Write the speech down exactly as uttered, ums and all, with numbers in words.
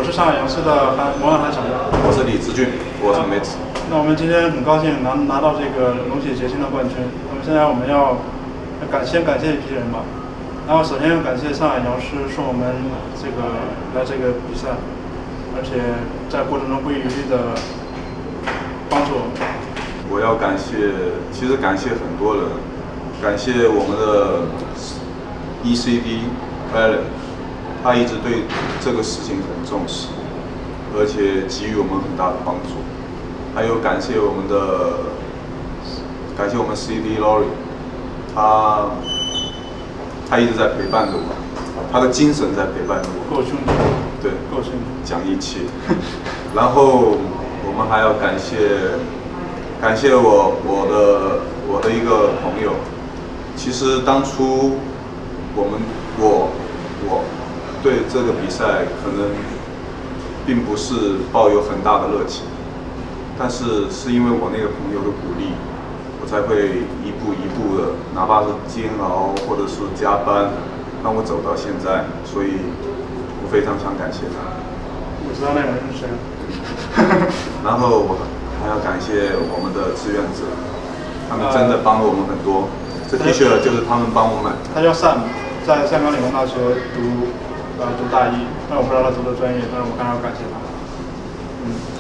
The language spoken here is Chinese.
是上海杨氏的韩模样韩小将。 我是李志俊，我是梅子。 那我们今天很高兴拿拿到这个龙血结晶的冠军。那么现在我们要感先感谢一批人吧。然后首先要感谢上海杨师送我们这个来这个比赛，而且在过程中不遗余力的帮助我们。 我要感谢，其实感谢很多人，感谢我们的 E C D Alan， 他一直对这个事情很重视，而且给予我们很大的帮助。还有感谢我们的，感谢我们 C D Lori， 他他一直在陪伴着我，他的精神在陪伴着我。 够兄弟。 对， 够兄弟。 讲义气。然后我们还要感谢。感谢我我的我的一个朋友，其实当初我们我我对这个比赛可能并不是抱有很大的热情，但是是因为我那个朋友的鼓励，我才会一步一步的，哪怕是煎熬或者是加班，让我走到现在，所以我非常想感谢他。 我知道那个人是谁。 然后我。还要感谢我们的志愿者，他们真的帮了我们很多。这 T 恤就是他们帮我买。 他叫 Sam， 在香港理工大学读呃读大一，但我不知道他读的专业，但是我刚刚要感谢他。嗯。